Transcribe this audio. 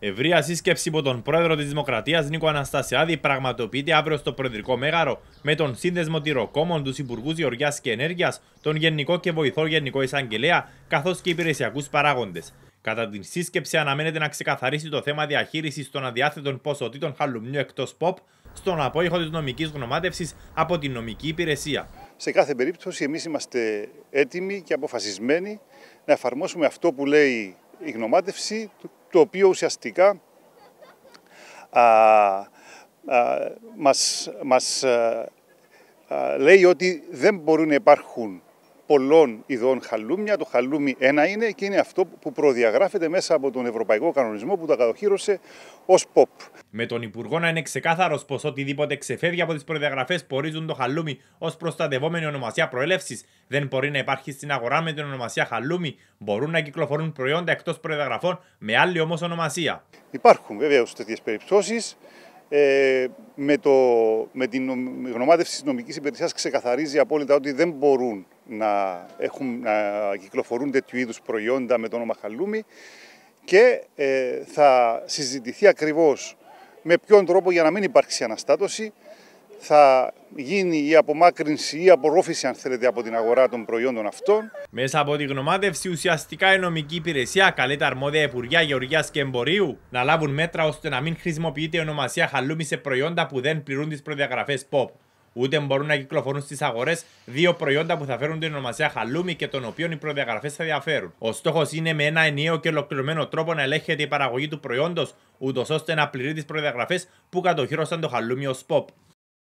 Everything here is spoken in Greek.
Ευρεία σύσκεψη από τον πρόεδρο της Δημοκρατίας Νίκο Αναστασιάδη πραγματοποιείται αύριο στο Προεδρικό Μέγαρο με τον σύνδεσμο τυροκόμων, τους Υπουργούς Γεωργίας και Ενέργειας, τον Γενικό και Βοηθό Γενικό Εισαγγελέα, καθώς και υπηρεσιακούς παράγοντες. Κατά την σύσκεψη, αναμένεται να ξεκαθαρίσει το θέμα διαχείρισης των αδιάθετων ποσοτήτων χαλουμιού εκτός ΠΟΠ στον απόϊχο της νομικής γνωμάτευσης από την νομική υπηρεσία. Σε κάθε περίπτωση, εμείς είμαστε έτοιμοι και αποφασισμένοι να εφαρμόσουμε αυτό που λέει η γνωμάτευση, το οποίο ουσιαστικά μας λέει ότι δεν μπορούν να υπάρχουν πολλών ειδών χαλούμια. Το χαλούμι ένα είναι και είναι αυτό που προδιαγράφεται μέσα από τον Ευρωπαϊκό Κανονισμό που τα κατοχύρωσε ως ΠΟΠ. Με τον Υπουργό να είναι ξεκάθαρος πως οτιδήποτε ξεφεύγει από τις προδιαγραφές που ορίζουν το χαλούμι ως προστατευόμενη ονομασία προέλευσης δεν μπορεί να υπάρχει στην αγορά με την ονομασία χαλούμι, μπορούν να κυκλοφορούν προϊόντα εκτός προδιαγραφών με άλλη όμως ονομασία. Υπάρχουν βεβαίως τέτοιες περιπτώσεις. Με την γνωμάτευση της νομικής υπηρεσίας ξεκαθαρίζει απόλυτα ότι δεν μπορούν να κυκλοφορούν τέτοιου είδους προϊόντα με το όνομα χαλούμι και θα συζητηθεί ακριβώς με ποιον τρόπο, για να μην υπάρξει αναστάτωση, θα γίνει η απομάκρυνση ή η απορρόφηση, αν θέλετε, από την αγορά των προϊόντων αυτών. Μέσα από τη γνωμάτευση, ουσιαστικά η νομική υπηρεσία καλεί τα αρμόδια Υπουργεία Γεωργίας και Εμπορίου να λάβουν μέτρα ώστε να μην χρησιμοποιείται η ονομασία χαλούμι σε προϊόντα που δεν πληρούν τις προδιαγραφές ΠΟΠ. Ούτε μπορούν να κυκλοφορούν στις αγορές δύο προϊόντα που θα φέρουν την ονομασία χαλούμι και των οποίων οι προδιαγραφές θα διαφέρουν. Ο στόχος είναι με ένα ενιαίο και ολοκληρωμένο τρόπο να ελέγχεται η παραγωγή του προϊόντος, ούτως ώστε να πληρεί τις προδιαγραφές που κατοχύρωσαν το χαλούμι ως ΠΟΠ.